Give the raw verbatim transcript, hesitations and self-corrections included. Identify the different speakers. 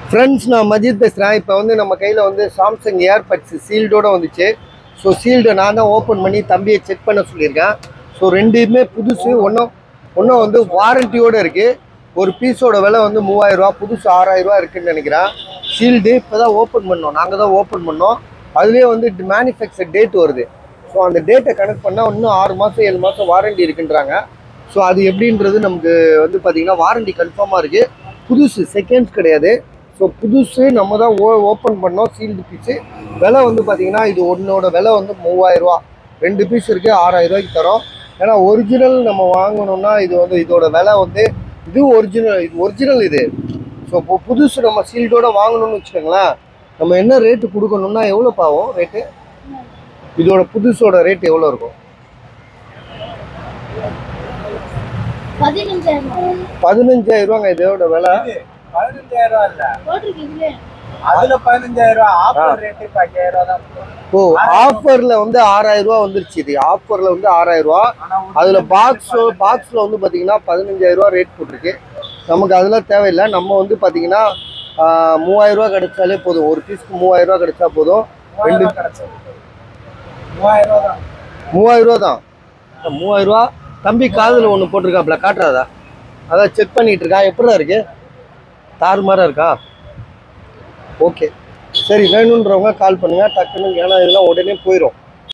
Speaker 1: Friends, நான் மஜித் பேசுகிறேன். இப்போ வந்து நம்ம கையில் வந்து சாம்சங் ஏர்பட்ஸ் சீல்டோடு வந்துச்சு. ஸோ சீல்டு நான் தான் ஓப்பன் பண்ணி தம்பியை செக் பண்ண சொல்லியிருக்கேன். ஸோ ரெண்டுமே புதுசு. ஒன்றும் ஒன்றும் வந்து வாரண்டியோடு இருக்குது. ஒரு பீஸோட விலை வந்து மூவாயிரரூவா, புதுசு ஆறாயிரரூவா இருக்குதுன்னு நினைக்கிறேன். சீல்டு இப்போ தான் ஓப்பன் பண்ணோம், நாங்கள் தான் ஓப்பன் பண்ணோம். அதுலேயே வந்து மேனுஃபேக்சர் டேட் வருது. ஸோ அந்த டேட்டை கனெக்ட் பண்ணால் இன்னும் ஆறு மாதம் ஏழு மாதம் வாரண்டி இருக்குன்றாங்க. ஸோ அது எப்படின்றது நமக்கு வந்து பார்த்திங்கன்னா வாரண்டி கன்ஃபார்மாக இருக்குது. புதுசு, செகண்ட்ஸ் கிடையாது. ஸோ புதுசு நம்ம தான் ஓ ஓப்பன் பண்ணோம். சீல்டு பீஸு விலை வந்து பார்த்திங்கன்னா இது ஒன்றோட விலை வந்து மூவாயிரரூவா. ரெண்டு பீஸ் இருக்குது, ஆறாயிரரூவாய்க்கு தரோம். ஏன்னா ஒரிஜினல் நம்ம வாங்கணும்னா இது வந்து இதோட விலை வந்து இது ஒரிஜினல் இது ஒரிஜினல் இது. ஸோ இப்போ புதுசு நம்ம சீல்டோடு வாங்கணும்னு வச்சுக்கோங்களேன், நம்ம என்ன ரேட்டு கொடுக்கணும்னா எவ்வளோ பாவம் ரேட்டு? இதோட புதுசோட ரேட் எவ்வளோ இருக்கும்? பதினஞ்சாயிரம் ரூபாங்க இதோட விலை. ஓ, ஆஃபர்ல வந்து ஆறாயிரம் ரூபா வந்துருச்சு. இது ஆஃபர்ல வந்து ஆறாயிரம் ரூபா. அதுல பாக்ஸ் பாக்ஸ்ல வந்து பாத்தீங்கன்னா பதினஞ்சாயிரம் ரூபா ரேட் போட்டிருக்கு. நமக்கு அதெல்லாம் தேவையில்லை. நம்ம வந்து பாத்தீங்கன்னா மூவாயிரம் ரூபா கிடைச்சாலே போதும். ஒரு பீஸ்க்கு மூவாயிரம் ரூபா கிடைச்சா போதும். ரெண்டு மூவாயிரம் ரூபா தான். மூவாயிரம் ரூபா. தம்பி காதுல ஒன்று போட்டிருக்காப்ல, காட்டுறாதா? அதான் செக் பண்ணிட்டு இருக்கா. எப்படிதான் இருக்கு? தாறுமாறா இருக்கா? ஓகே, சரி. வேணுன்றவங்க கால் பண்ணுங்க டக்குன்னு. ஏன்னா இதெல்லாம் உடனே போயிடும்.